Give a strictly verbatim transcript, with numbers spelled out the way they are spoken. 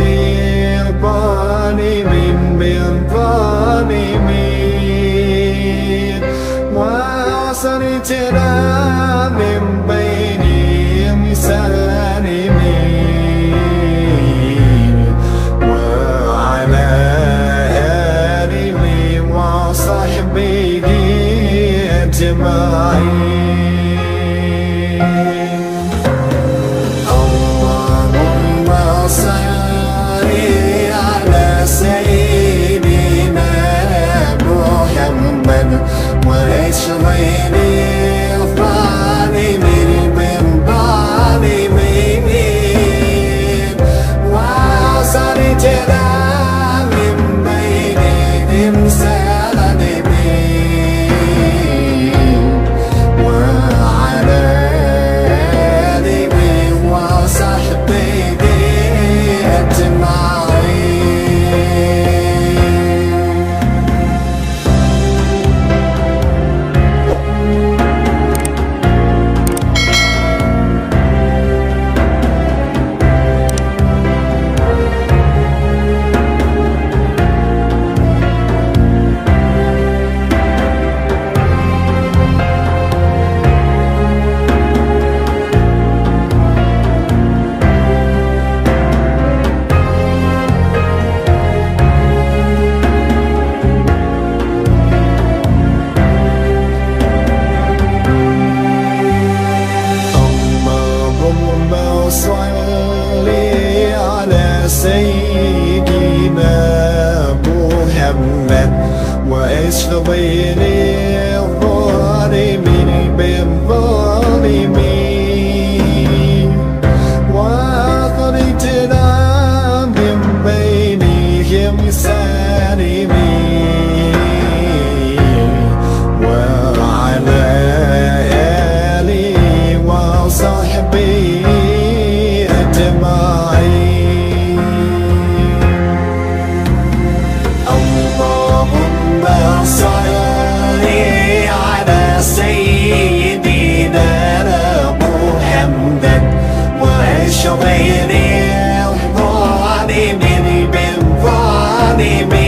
للظالمين بالظالمين وأخرجنا من بينهم سالمين وعلى آله وصحبه أجمعين. اللهم صل على سيدنا محمد واشغل الظالمين بالظالمين وأخرجنا من بينهم سالمين وعلى آله وصحبه سيدنا محمد واشغل الظالمين بالظالمين وأخرجنا من بينهم سالمين وعلى آله وصحبه أجمعين. اللهم صل على سيدنا محمد واشغل الظالمين بالظالمين